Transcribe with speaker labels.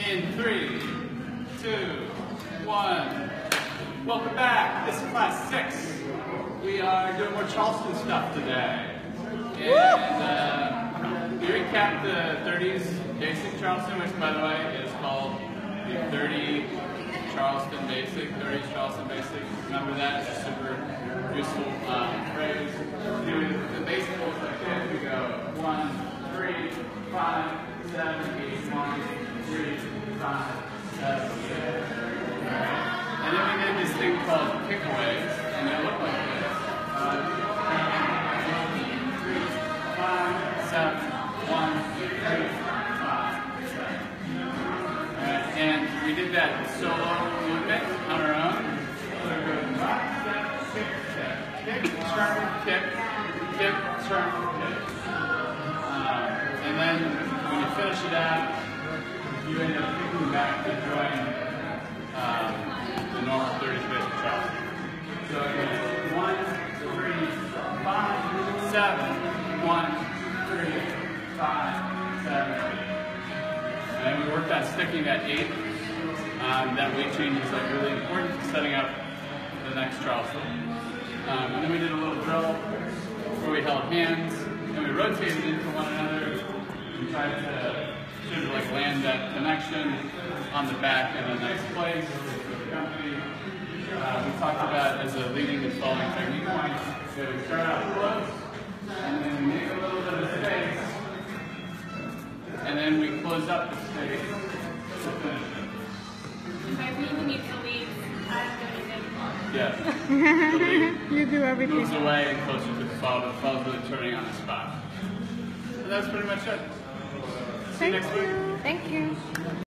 Speaker 1: In 3, 2, 1. Welcome back. This is class 6. We are doing more Charleston stuff today. And we recapped the 30's basic Charleston, which by the way is called the 30 Charleston Basic, 30's Charleston Basic. Remember that? It's a super useful phrase. The basic goes like this. We go 1, 3, 5, 7, 8, 1, 3, 5, 7, 8. And then we did this thing called Kickaways, and they look like this. 3, 5, 7, 1, 3, 5, 7. And we did that solo movement on our own. So we go 5, 7, 6, 7. Kick, turn, kick, kick, turn, kick. And then when you finish it out, you end up kicking back to join the normal 30's basic Charleston. So it's 1, 3, 5, 7, 1, 3, 5, 7. And we worked on sticking that 8. That weight change is like really important for setting up the next Charleston. And then we did a little drill where we held hands and we rotated into one another and tried to sort of like land that connection on the back in a nice place with the company. We talked about as a leading and following technique point, so we start out close, and then we make a little bit of space, and then we close up the space to finish it.
Speaker 2: By we need to leave, I'm going to go.
Speaker 1: Yeah.
Speaker 3: You do everything.
Speaker 1: Moves away and closer to the fall, but the fall's really turning on the spot. And that's pretty much it. See you next week.
Speaker 3: Thank you.